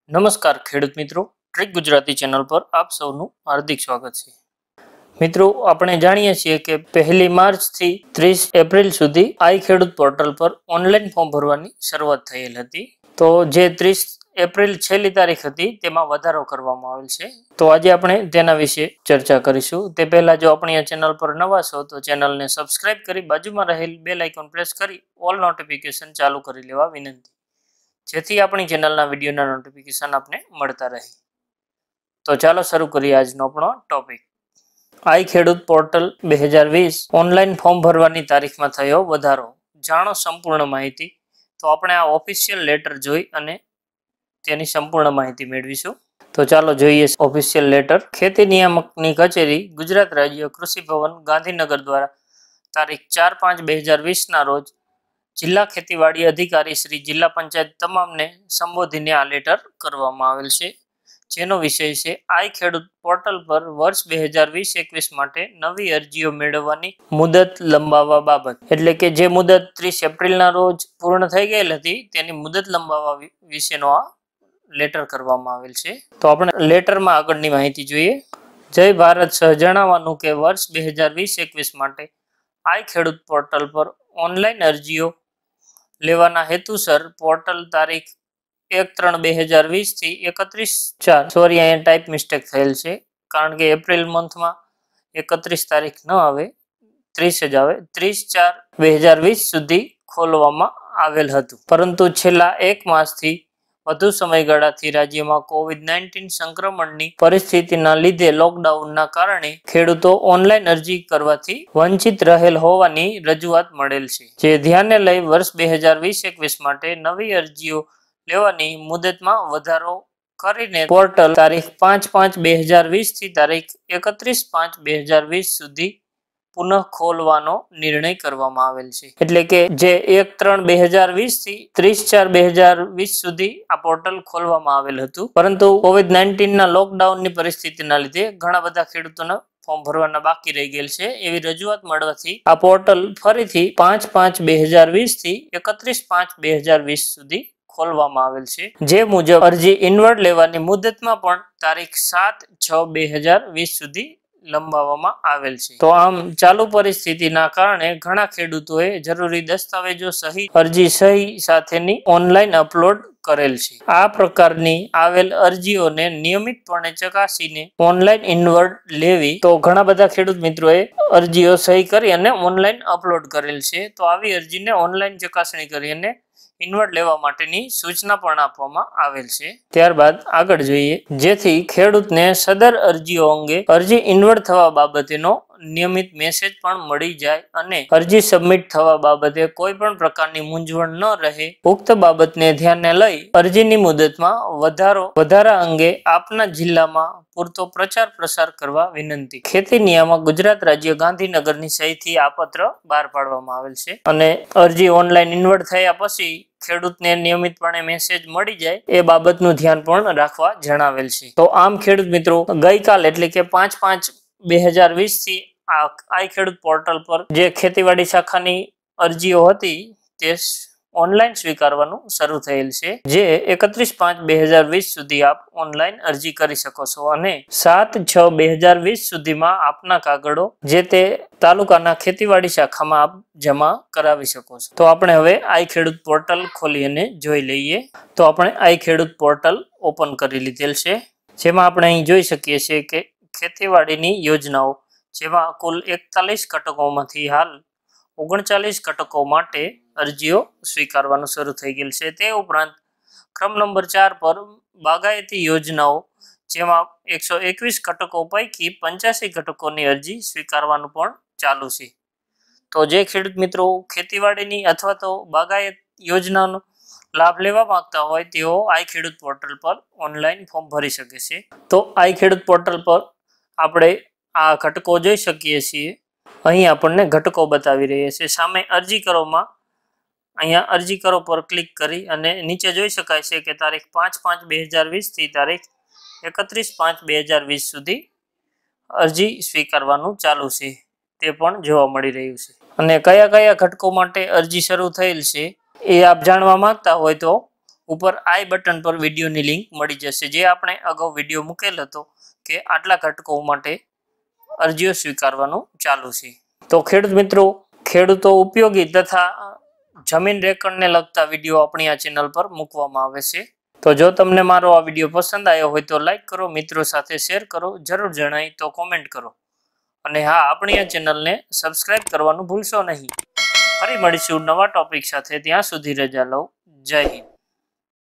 નમસ્કાર ખેડૂત મિત્રો, ટ્રીક ગુજરાતી ચેનલ પર આપ સૌનું હાર્દિક સ્વાગત છે। મિત્રો, આપણે જાણીએ છીએ કે 1 માર્ચથી 30 એપ્રિલ સુધી આઈ ખેડૂત પોર્ટલ પર ઓનલાઈન ફોર્મ ભરવાની શરૂઆત થયેલ હતી। તો જે 30 એપ્રિલ છેલ્લી તારીખ હતી તેમાં વધારો કરવામાં આવેલ છે। તો આજે આપણે તેના વિશે ચર્ચા કરીશું। તે પહેલા જો આપણી આ ચેનલ પર નવા છો તો ચેનલને સબસ્ક્રાઇબ કરી બાજુમાં રહેલ બેલ આઇકોન પ્રેસ કરી ઓલ નોટિફિકેશન ચાલુ કરી લેવા વિનંતી, જેથી આપણી ચેનલના વિડીયોના નોટિફિકેશન આપને મળતા રહે। તો ચાલો શરૂ કરીએ આજનો આપણો ટોપિક। આઈ ખેડૂત પોર્ટલ 2020 ઓનલાઈન ફોર્મ ભરવાની તારીખમાં થયો વધારો, જાણો સંપૂર્ણ માહિતી। તો આપણે આ ઓફિશિયલ લેટર જોઈ અને તેની સંપૂર્ણ માહિતી મેળવીશું। તો ચાલો જોઈએ ઓફિશિયલ લેટર। ખેતી નિયામકની કચેરી, ગુજરાત રાજ્ય કૃષિ ભવન, ગાંધીનગર દ્વારા તારીખ 4/5/2020 ના રોજ જિલ્લા ખેતીવાડી અધિકારી શ્રી જિલ્લા પંચાયત તમામને સંબોધીને આ લેટર કરવામાં આવેલ છે, જેનો વિષય છે આઈ ખેડૂત પોર્ટલ પર વર્ષ 2020-21 માટે નવી અરજીઓ મેળવવાની મુદત લંબાવવા બાબત। એટલે કે જે મુદત 30 એપ્રિલના રોજ પૂર્ણ થઈ ગયેલ હતી તેની મુદત લંબાવવા વિશેનો આ લેટર કરવામાં આવેલ છે। તો આપણે લેટરમાં આગળની માહિતી જોઈએ। જય ભારત સહ જણાવવાનું કે વર્ષ 2020-21 માટે આઈ ખેડૂત પોર્ટલ પર ઓનલાઈન અરજીઓ લેવાના હેતુસર પોર્ટલ તારીખ 1/3/2020 થી 31/4, સોરી અહીંયા ટાઈપ મિસ્ટેક થયેલ છે, કારણ કે એપ્રિલ મંથમાં 31 તારીખ ન આવે, 30 જ આવે, 30/4/2020 સુધી ખોલવામાં આવેલ હતું। પરંતુ છેલ્લા 1 માસથી વધુ સમયગાળાથી રાજ્યમાં કોવિડ-19 સંક્રમણની પરિસ્થિતિના લીધે લોકડાઉનના કારણે ખેડૂતો ઓનલાઈન અરજી કરવાથી વંચિત રહેલ હોવાની રજૂઆત મળેલ છે, જે ધ્યાને લઈ વર્ષ 2020-21 માટે નવી અરજીઓ લેવાની મુદતમાં વધારો કરીને પોર્ટલ તારીખ 5/5/2020 થી તારીખ 31/5/2020 સુધી પુનઃ ખોલવાનો નિર્ણય કરવામાં આવેલ છે। એટલે કે જે 1/3/2020 થી 30/4/2020 સુધી આ પોર્ટલ ખોલવામાં આવેલ હતું, પરંતુ કોવિડ-19 ના લોકડાઉનની પરિસ્થિતિના લીધે ઘણા બધા ખેડૂતોના ફોર્મ ભરવાના બાકી રહી ગયેલ છે, એવી રજૂઆત મળવાથી આ પોર્ટલ ફરીથી 5/5/2020 થી 31/5/2020 સુધી ખોલવામાં આવેલ છે। જે મુજબ અરજી ઇનવર્ડ લેવાની મુદતમાં પણ તારીખ 7/6/2020 સુધી લંબાવવામાં આવેલ છે। તો આમ ચાલુ પરિસ્થિતિના કારણે ઘણા ખેડૂતોએ જરૂરી દસ્તાવેજો સહિત અરજી સહી સાથેની ઓનલાઈન અપલોડ કરેલ છે। આ પ્રકારની આવેલ અરજીઓને નિયમિતપણે ચકાસીને ઓનલાઈન ઇનવર્ડ લેવી। તો ઘણા બધા ખેડૂત મિત્રોએ અરજીઓ સહી કરી અને ઓનલાઈન અપલોડ કરેલ છે, તો આવી અરજીને ઓનલાઈન ચકાસણી કરી અને ઇનવર્ડ લેવા માટેની સૂચના પણ આપવામાં આવેલ છે। ત્યારબાદ આગળ જોઈએ, જેથી ખેડૂતને સદર અરજીઓ અંગે અરજી ઇનવર્ડ થવા બાબતેનો નિયમિત મેસેજ પણ મળી જાય અને અરજી સબમિટ થવા બાબતે કોઈ પણ પ્રકારની મૂંઝવણ ન રહે। ઉક્ત બાબતને ધ્યાને લઈ અરજીની મુદતમાં વધારા અંગે આપના જિલ્લામાં પૂરતો પ્રચાર પ્રસાર કરવા વિનંતી। ખેતી નિયામક ગુજરાત રાજ્ય ગાંધીનગરની સહીથી આ પત્ર બહાર પાડવામાં આવેલ છે અને અરજી ઓનલાઈન ઇનવર્ડ થયા પછી ખેડૂતને નિયમિતપણે મેસેજ મળી જાય એ બાબતનું ધ્યાન પણ રાખવા જણાવેલ છે। તો આમ ખેડૂત મિત્રો, ગઈકાલ એટલે કે 5/5/2020 થી આઈ ખેડૂત પોર્ટલ પર જે ખેતીવાડી શાખાની અરજીઓ હતી તે ઓનલાઈન સ્વીકારવાનું શરૂ થયેલ છે, જે 31/5/2020 સુધી આપ ઓનલાઈન અરજી કરી શકો છો અને 7/6/2020 સુધીમાં આપના કાગળો જે તે તાલુકાના ખેતીવાડી શાખામાં આપ જમા કરાવી શકો છો। તો આપણે હવે આઈ ખેડૂત પોર્ટલ ખોલી અને જોઈ લઈએ। તો આપણે આઈ ખેડૂત પોર્ટલ ઓપન કરી લીધેલ છે, જેમાં આપણે અહીં જોઈ શકીએ છીએ કે ખેતીવાડીની યોજનાઓ, જેમાં કુલ 41 ઘટકોમાંથી હાલ 39 ઘટકો માટે અરજીઓ સ્વીકારવાનું શરૂ થઈ ગયેલ છે। તે ઉપરાંત ક્રમ નંબર 4 પર બાગાયતી યોજનાઓ, જેમાં 121 ઘટકો પૈકી 85 ઘટકોની અરજી સ્વીકારવાનું પણ ચાલુ છે। તો જે ખેડૂત મિત્રો ખેતીવાડીની અથવા તો બાગાયત યોજનાનો લાભ લેવા માંગતા હોય તેઓ આઈ ખેડૂત પોર્ટલ પર ઓનલાઈન ફોર્મ ભરી શકે છે। તો આઈ ખેડૂત પોર્ટલ પર આપણે આ ઘટકો જોઈ શકીએ છીએ। અહીં આપણને ઘટકો બતાવી રહ્યા છે। સામે અરજી કરોમાં અહીંયા અરજી કરો પર ક્લિક કરી અને નીચે જોઈ શકાય છે કે તારીખ 5/5/2020 થી તારીખ 31/5/2020 સુધી અરજી સ્વીકારવાનું ચાલુ છે, તે પણ જોવા મળી રહ્યું છે। અને કયા કયા ઘટકો માટે અરજી શરૂ થયેલ છે એ આપ જાણવા માંગતા હોય તો ઉપર આઈ બટન પર વિડીયોની લિંક મળી જશે, જે આપણે અગાઉ વિડીયો મૂકેલ હતો કે આટલા ઘટકો માટે અરજીઓ સ્વીકારવાનું ચાલુ છે। તો ખેડૂત મિત્રો, ખેડૂતો ઉપયોગી તથા જમીન રેકર્ડને લગતા વિડીયો આપણી આ ચેનલ પર મૂકવામાં આવે છે। તો જો તમને મારો આ વિડીયો પસંદ આવ્યો હોય તો લાઈક કરો, મિત્રો સાથે શેર કરો, જરૂર જણાય તો કોમેન્ટ કરો અને હા, આપણી આ ચેનલને સબસ્ક્રાઇબ કરવાનું ભૂલશો નહીં। ફરી મળીશું નવા ટોપિક સાથે, ત્યાં સુધી રજા લો। જય હિન્દ।